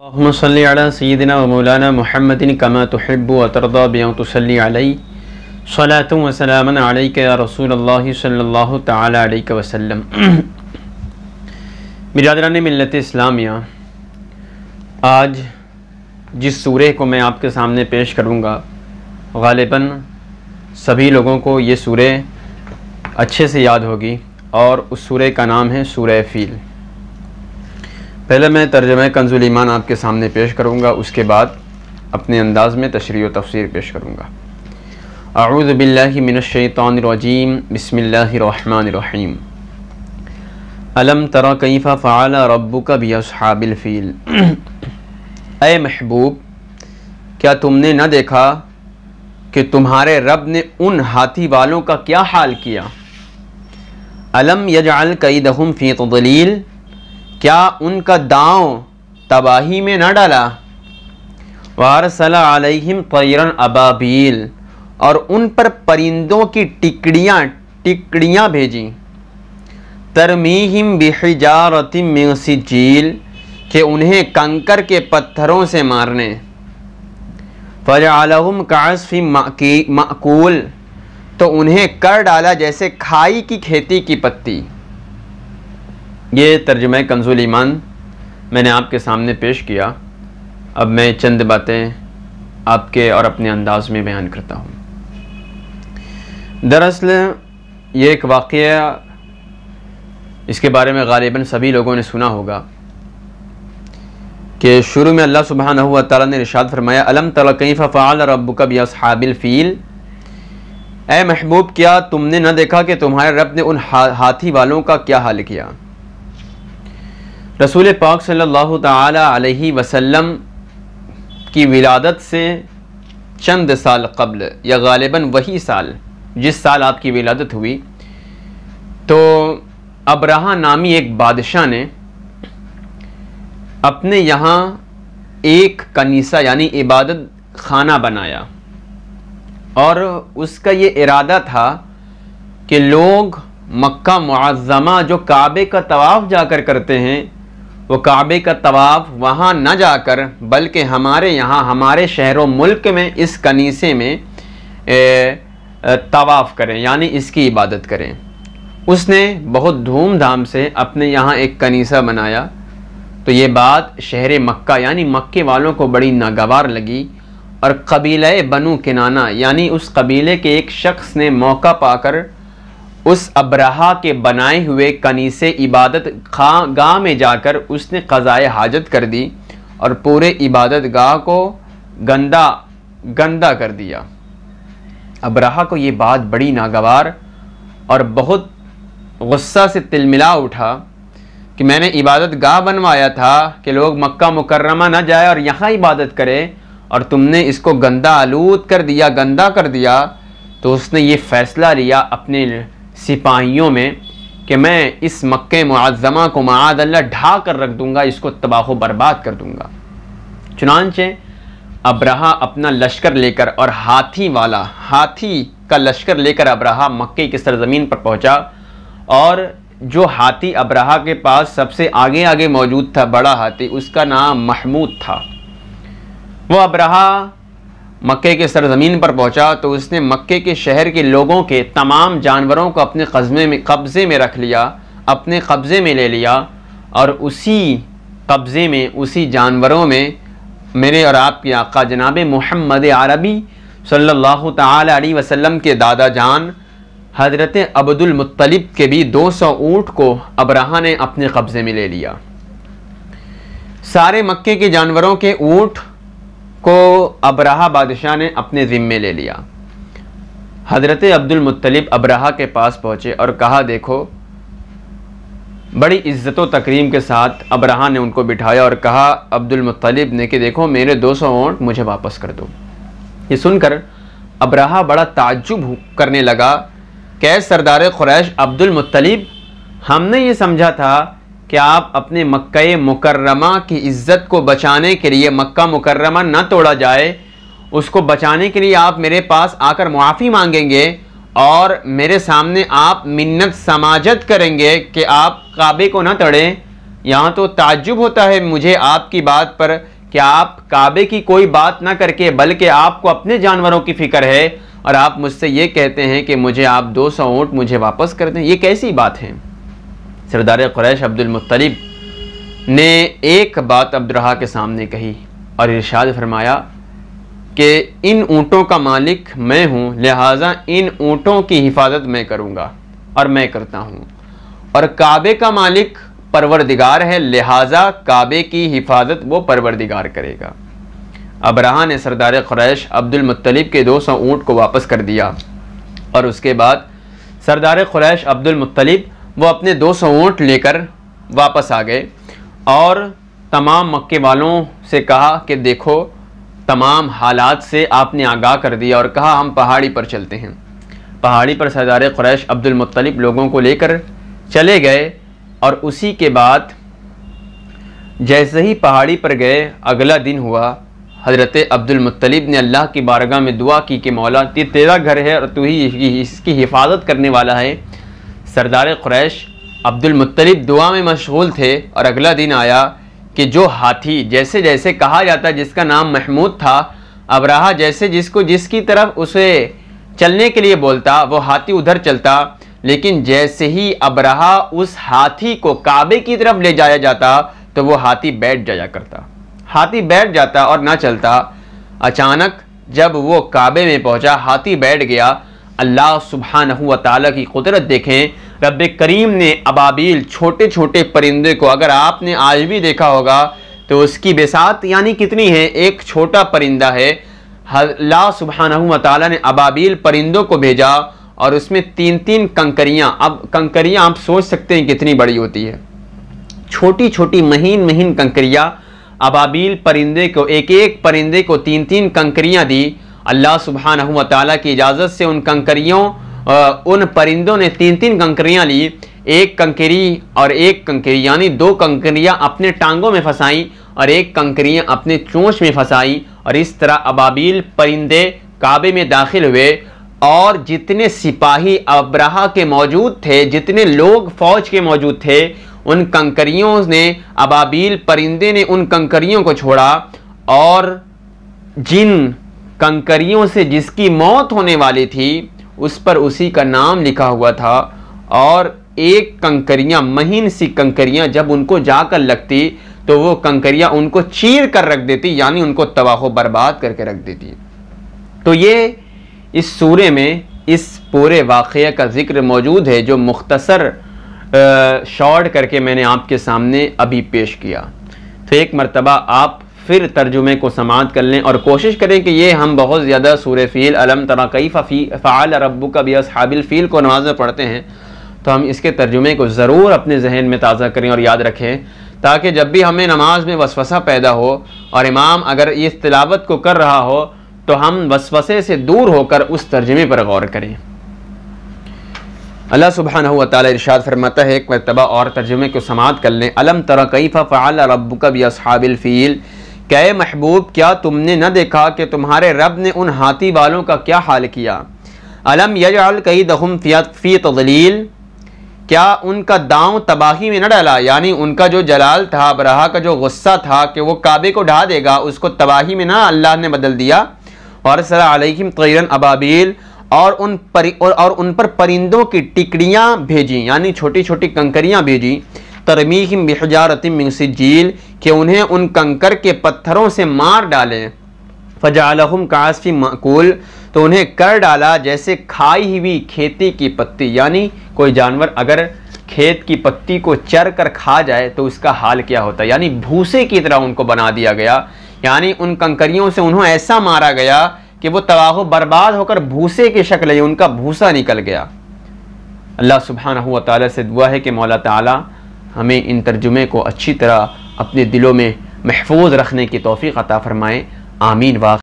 अल्लाहुम्मा सल्लि अला सय्यिदिना व मौलाना मुहम्मदिन कमा तुहिब्बु व तर्दा बिअन तुसल्ली अलैहि सलातु व सलामन अलैका या रसूलल्लाह सल्लल्लाहु तआला अलैहि वसल्लम। बिरादरान मिल्लत इस्लामिया, आज जिस सूरे को मैं आपके सामने पेश करूँगा, ग़ालिबन सभी लोगों को ये सूरे अच्छे से याद होगी और उस सूरे का नाम है सूरह फ़ील। पहले मैं तर्जुमा कंजुल ईमान आपके सामने पेश करूँगा, उसके बाद अपने अंदाज़ में तशरीह व तफसीर पेश करूँगा। अऊज़ु बिल्लाहि मिनश शैतानिर रजीम, बिस्मिल्लाहिर रहमानिर रहीम। अलम तरा कैफ़ा फ़अल रब्बुका बिअस्हाबिल फ़ील। ऐ महबूब, क्या तुमने न देखा कि तुम्हारे रब ने उन हाथी वालों का क्या हाल किया। अलम यजअल कैदहुम फ़ी तदलील, क्या उनका दांव तबाही में न डाला। वारसला अलैहिम तैरन अबाबील, और उन पर परिंदों की टिकड़ियाँ भेजी। तरमीहिम बिहिजारतिम मिन सिज्जील, कि उन्हें कंकर के पत्थरों से मारने। फजअलहुम कअस्फिम माकूल, तो उन्हें कर डाला जैसे खाई की खेती की पत्ती। ये तर्जुमा कंजुल ईमान मैंने आपके सामने पेश किया। अब मैं चंद बातें आपके और अपने अंदाज में बयान करता हूँ। दरअसल ये एक वाक़या, इसके बारे में ग़ालिबन सभी लोगों ने सुना होगा कि शुरू में अल्लाह सुब्हानहू व तआला ने इरशाद फरमाया, अलम तरा कैफ़ फ़अल रब्बुका बिअस्हाबिल फ़ील। ऐ महबूब, क्या तुमने न देखा कि तुम्हारे रब ने उन हाथी वालों का क्या हाल किया। रसूल पाक सल्लल्लाहु ताला अलैहि वसल्लम की विलादत से चंद साल क़ब्ल, या ग़ालिबन वही साल जिस साल आपकी विलादत हुई, तो अबरहा नामी एक बादशाह ने अपने यहाँ एक कनीसा यानी इबादत खाना बनाया, और उसका ये इरादा था कि लोग मक्का मुअज़्ज़मा जो काबे का तवाफ़ जाकर करते हैं, वो काबे का तवाफ़ वहाँ न जाकर बल्कि हमारे यहाँ हमारे शहरों मुल्क में इस कनीसे में तवाफ़ करें, यानी इसकी इबादत करें। उसने बहुत धूमधाम से अपने यहाँ एक कनीसा बनाया। तो ये बात शहर मक्का यानी मक्के वालों को बड़ी नागवार लगी, और कबीले बनु किनाना यानी उस कबीले के एक शख्स ने मौका पाकर उस अबरहा के बनाए हुए कनीसे इबादत गाह में जाकर उसने क़ज़ाए हाजत कर दी और पूरे इबादत गाह को गंदा कर दिया। अबरहा को ये बात बड़ी नागवार और बहुत गुस्सा से तिलमिला उठा कि मैंने इबादत गाह बनवाया था कि लोग मक्का मुकर्रमा न जाए और यहाँ इबादत करें, और तुमने इसको गंदा आलूद कर दिया, गंदा कर दिया। तो उसने ये फ़ैसला लिया अपने सिपाहियों में कि मैं इस मक्के मुअज़्ज़मा को माअज़ल्लाह ढा कर रख दूँगा, इसको तबाह बर्बाद कर दूँगा। चुनांचे अबरहा अपना लश्कर लेकर, और हाथी का लश्कर लेकर अबरहा मक्के की सरज़मीन पर पहुँचा, और जो हाथी अबरहा के पास सबसे आगे मौजूद था, बड़ा हाथी, उसका नाम महमूद था। वो अबरहा मक्के के सरज़मीन पर पहुंचा तो उसने मक्के के शहर के लोगों के तमाम जानवरों को अपने कब्ज़े में रख लिया, अपने कब्ज़े में ले लिया, और उसी कब्ज़े में, उसी जानवरों में मेरे और आपके आका जनाब मोहम्मद अरबी सल्लल्लाहु ताला अलैहि वसल्लम के दादा जान हज़रत अब्दुल मुत्तलिब के भी 200 ऊँट को अबरहा ने अपने कब्ज़े में ले लिया। सारे मक्के के जानवरों के ऊँट को अबरहा बादशाह ने अपने ज़िम्मे ले लिया। हज़रत अब्दुल मुत्तलिब अबरहा के पास पहुँचे और कहा, देखो, बड़ी इज़्ज़त व तकरीम के साथ अबरहा ने उनको बिठाया और कहा अब्दुल मुत्तलिब ने कि देखो, मेरे 200 ऊँट मुझे वापस कर दो। ये सुनकर अबरहा बड़ा ताज्जुब करने लगा, क्या सरदार क़ुरैश अब्दुल मुत्तलिब, हमने ये समझा था कि आप अपने मक्का मुकर्रमा की इज़्ज़त को बचाने के लिए, मक्का मुकर्रमा न तोड़ा जाए, उसको बचाने के लिए आप मेरे पास आकर मुआफ़ी मांगेंगे और मेरे सामने आप मिन्नत समाजत करेंगे कि आप काबे को न तोड़ें, यहाँ तो ताज्जुब होता है मुझे आपकी बात पर कि आप काबे की कोई बात ना करके बल्कि आपको अपने जानवरों की फ़िक्र है और आप मुझसे ये कहते हैं कि मुझे आप 200 ऊँट मुझे वापस कर दें। ये कैसी बात है? सरदार कुरैश अब्दुल मुत्तलिब ने एक बात अब्दुर्रहा के सामने कही और इरशाद फरमाया कि इन ऊँटों का मालिक मैं हूँ, लिहाजा इन ऊँटों की हिफाजत मैं करूँगा और मैं करता हूँ, और काबे का मालिक परवरदिगार है, लिहाजा काबे की हिफाजत वो परवरदिगार करेगा। अब्रहा ने सरदार कुरैश अब्दुल मुत्तलिब के 200 ऊँट को वापस कर दिया और उसके बाद सरदार कुरैश अब्दुल मुत्तलिब वो अपने 200 ऊँट लेकर वापस आ गए और तमाम मक्के वालों से कहा कि देखो, तमाम हालात से आपने आगाह कर दिया और कहा हम पहाड़ी पर चलते हैं। पहाड़ी पर सरदार कुरैश अब्दुल मुत्तलिब लोगों को लेकर चले गए और उसी के बाद जैसे ही पहाड़ी पर गए, अगला दिन हुआ, हज़रत अब्दुल मुत्तलिब ने अल्लाह की बारगाह में दुआ की कि मौला तेरा घर है और तू ही इसकी हिफाजत करने वाला है। सरदार कुरैश अब्दुल मुत्तलिब दुआ में मशगूल थे और अगला दिन आया कि जो हाथी, जैसे जैसे कहा जाता जिसका नाम महमूद था, अब्रहा जैसे जिसकी तरफ उसे चलने के लिए बोलता वो हाथी उधर चलता, लेकिन जैसे ही अब्रहा उस हाथी को काबे की तरफ ले जाया जाता तो वो हाथी बैठ जाया करता, हाथी बैठ जाता और ना चलता। अचानक जब वो काबे में पहुंचा, हाथी बैठ गया। अल्लाह सुब्हानहू व तआला की कुदरत देखें, रब्बे करीम ने अबाबील छोटे छोटे परिंदे को, अगर आपने आज भी देखा होगा तो उसकी बेसात यानी कितनी है, एक छोटा परिंदा है। अल्लाह सुब्हानहू व तआला ने अबाबील परिंदों को भेजा और उसमें 3-3 कंकरियाँ, अब कंकरियाँ आप सोच सकते हैं कितनी बड़ी होती है, छोटी छोटी महीन महीन कंकरियाँ। अबाबील परिंदे को, एक एक परिंदे को 3-3 कंकरियाँ दी। अल्लाह सुब्हानहू व तआला की इजाज़त से उन परिंदों ने 3-3 कंकरियाँ ली। एक कंकरी और एक कंकरी यानी 2 कंकरियाँ अपने टांगों में फंसाई और एक कंकरियाँ अपने चोंच में फंसाई, और इस तरह अबाबील परिंदे काबे में दाखिल हुए। और जितने सिपाही अब्रहा के मौजूद थे, जितने लोग फौज के मौजूद थे, उन कंकरियों ने, अबाबील परिंदे ने उन कंकरियों को छोड़ा और जिन कंकरियों से जिसकी मौत होने वाली थी उस पर उसी का नाम लिखा हुआ था। और एक कंकरियां, महीन सी कंकरियां जब उनको जाकर लगती तो वो कंकरियां उनको चीर कर रख देती, यानी उनको तबाह बर्बाद करके रख देती। तो ये इस सूरे में इस पूरे वाक़या का जिक्र मौजूद है जो मुख्तसर शॉर्ट करके मैंने आपके सामने अभी पेश किया। तो एक मरतबा आप फिर तर्जुमे को समाअत कर लें और कोशिश करें कि ये हम बहुत ज़्यादा सूरह फ़ील अलम तरा कैफ़ फ़अल रब्बुका बिअस्हाबिल फ़ील को नमाज़ में पढ़ते हैं, तो हम इसके तर्जुमे को ज़रूर अपने जहन में ताज़ा करें और याद रखें, ताकि जब भी हमें नमाज में वसवसा पैदा हो और इमाम अगर इस तिलावत को कर रहा हो तो हम वसवसे से दूर होकर उस तर्जुमे पर गौर करें। अल्लाह सुब्हानहू व तआला इरशाद फरमाता है, एक मरतबा और तर्जुमे को समाअत कर लें। अलम तरा कैफ़ फ़अल रब्बुका बिअस्हाबिल फ़ील, क्या महबूब क्या तुमने न देखा कि तुम्हारे रब ने उन हाथी वालों का क्या हाल किया। अलम यजअल कैदहुम फ़ी तज़लील, क्या उनका दांव तबाही में न डाला, यानी उनका जो जलाल था, अब्रहा का जो गुस्सा था कि वो काबे को ढा देगा, उसको तबाही में ना अल्लाह ने बदल दिया। और सला अलैहिम तैरन अबाबील, और उन पर परिंदों की टिकड़ियाँ भेजी, यानी छोटी छोटी कंकरियाँ भेजी। तरमीहिम बिहिजारतिम मिन सिज्जील, कि उन्हें उन कंकर के पत्थरों से मार डालें। फजअलहुम कअस्फिन माकूल, तो उन्हें कर डाला जैसे खाई हुई खेती की पत्ती, यानी कोई जानवर अगर खेत की पत्ती को चर कर खा जाए तो उसका हाल क्या होता है, यानी भूसे की तरह उनको बना दिया गया। यानी उन कंकरियों से उन्हें ऐसा मारा गया कि वो तबाह बर्बाद होकर भूसे की शक्ल है, उनका भूसा निकल गया। अल्लाह सुब्हानहू व तआला से दुआ है कि मौला ताला हमें इन तर्जुमे को अच्छी तरह अपने दिलों में महफूज रखने की तौफीक अता फरमाएँ। आमीन।